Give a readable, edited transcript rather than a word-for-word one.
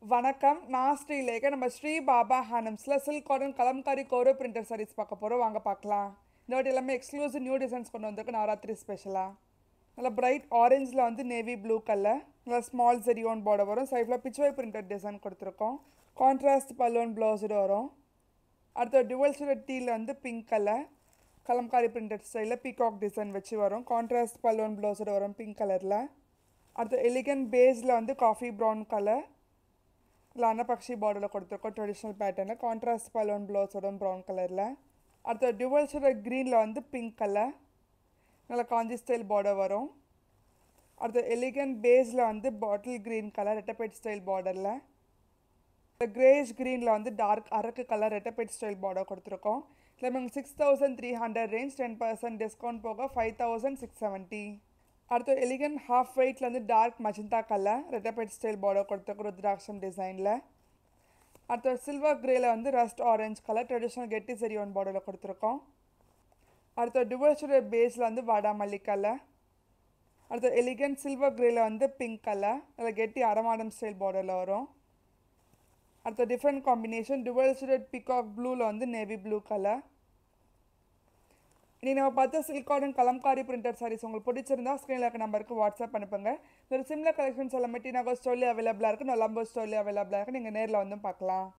வணக்கம் நான் ஸ்ரீலேகா நம்ம ஸ்ரீ பாபா ஹேண்ட்லூம்ஸில் சில்க் காட்டன் கலம்காரி கோரோ பிரிண்டர் சாரீஸ் பார்க்க போகிறோம். வாங்க பார்க்கலாம். இந்த வாட்டி எல்லாமே எக்ஸ்க்ளூசிவ் நியூ டிசைன்ஸ் கொண்டு வந்திருக்கு நவராத்திரி ஸ்பெஷலாக. நல்லா பிரைட் ஆரஞ்சில் வந்து நேவி ப்ளூ கலர், நல்லா ஸ்மால் ஜெரியோன் பார்டர் வரும். சைடில் பிச்வை பிரிண்டட் டிசைன் கொடுத்துருக்கோம். கான்ட்ராஸ்ட் பல்லுவன் ப்ளவுஸோடு வரும். அடுத்த டுவல் ஷேட் டீயில் வந்து பிங்க் கலர் கலம்காரி பிரிண்டட் ஸ்டைலில் பீகாக் டிசைன் வச்சு வரும். கான்ட்ராஸ்ட் பல்லுவன் ப்ளவுஸோடு வரும் பிங்க் கலரில். அடுத்த எலிகன் பேஸில் வந்து காஃபி ப்ரௌன் கலர் அன்னபக்ஷி பார்டரில் கொடுத்துருக்கோம். ட்ரெடிஷ்னல் பேட்டர்னில் கான்ட்ராஸ்ட் பல்லுவன் ப்ளவுஸோட ப்ரௌன் கலரில். அடுத்த டுவல் ஷேட் க்ரீனில் வந்து பிங்க் கலர் நல்லா காஞ்சி ஸ்டைல் பார்டர் வரும். அடுத்த எலிகன் பேஸில் வந்து பாட்டில் க்ரீன் கலர் ரெட்டப்பேட் ஸ்டைல் பார்டரில். கிரேஷ் க்ரீனில் வந்து டார்க் அரக்கு கலர் ரெட்டப்பேட் ஸ்டைல் பார்டர் கொடுத்துருக்கோம். இதில் நமக்கு 6300 ரேஞ்ச், 10% டிஸ்கவுண்ட் போக 5670. அடுத்து எலிகன் ஹாஃப் வெயிட்டில் வந்து டார்க் மஜந்தா கலர் ரெட்டப்பேட் ஸ்டைல் பார்டர் கொடுத்துருக்கோம் ருத்ராட்சம் டிசைனில். அடுத்து சில்வர் கிரேயில் வந்து ரஸ்ட் ஆரஞ்ச் கலர் ட்ரெடிஷ்னல் கெட்டி செரியோன் பார்டரில் கொடுத்துருக்கோம். அடுத்த டுவல் ஷேட் பேஸில் வந்து வாடாமல்லி கலர். அடுத்த எலிகன் சில்வர் கிரேயில் வந்து பிங்க் கலர் அதில் கெட்டி அரமாடம் ஸ்டைல் பார்டரில் வரும். அடுத்த different combination dual shade peacock ப்ளூவில் வந்து நேவி ப்ளூ கலர். இனி நம்ம பார்த்து silk cotton kalamkari printed saris உங்களுக்கு பிடிச்சிருந்தா ஸ்க்ரீனில் இருக்க நம்பருக்கு வாட்ஸ்அப் அனுப்புங்க. ஒரு சிம்லர் கலெக்ஷன்ஸ் எல்லாமே டீனாகோ ஸ்டோர்லேயே அவைலபிளாக இருக்குது, நொலம்போ ஸ்டோர்லேயே அவைலபிளாக இருக்குது. நீங்கள் நேரில் வந்து பார்க்கலாம்.